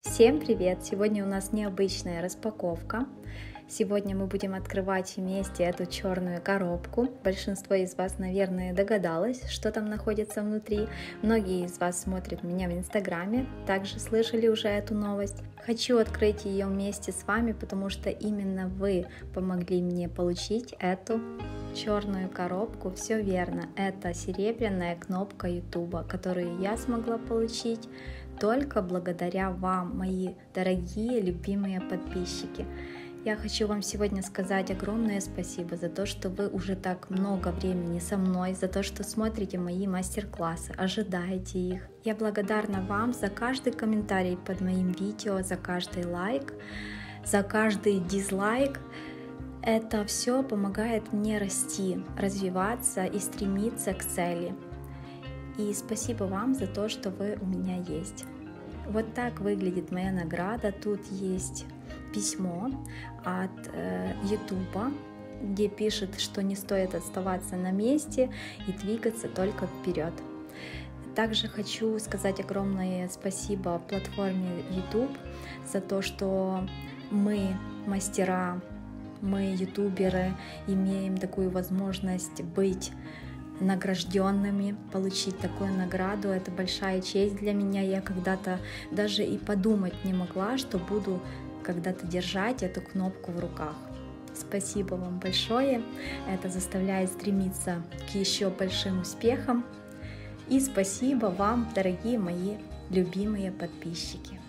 Всем привет! Сегодня у нас необычная распаковка. Сегодня мы будем открывать вместе эту черную коробку. Большинство из вас, наверное, догадалось, что там находится внутри. Многие из вас смотрят меня в Инстаграме, также слышали уже эту новость. Хочу открыть ее вместе с вами, потому что именно вы помогли мне получить эту черную коробку. Все верно, это серебряная кнопка YouTube, которую я смогла получить только благодаря вам, мои дорогие, любимые подписчики. Я хочу вам сегодня сказать огромное спасибо за то, что вы уже так много времени со мной, за то, что смотрите мои мастер-классы, ожидаете их. Я благодарна вам за каждый комментарий под моим видео, за каждый лайк, за каждый дизлайк. Это все помогает мне расти, развиваться и стремиться к цели. И спасибо вам за то, что вы у меня есть. Вот так выглядит моя награда. Тут есть письмо от YouTube, где пишет, что не стоит оставаться на месте и двигаться только вперед. Также хочу сказать огромное спасибо платформе YouTube за то, что мы, мастера, мы, ютуберы, имеем такую возможность быть награжденными, получить такую награду. Это большая честь для меня. Я когда-то даже и подумать не могла, что буду когда-то держать эту кнопку в руках. Спасибо вам большое. Это заставляет стремиться к еще большим успехам. И спасибо вам, дорогие мои любимые подписчики.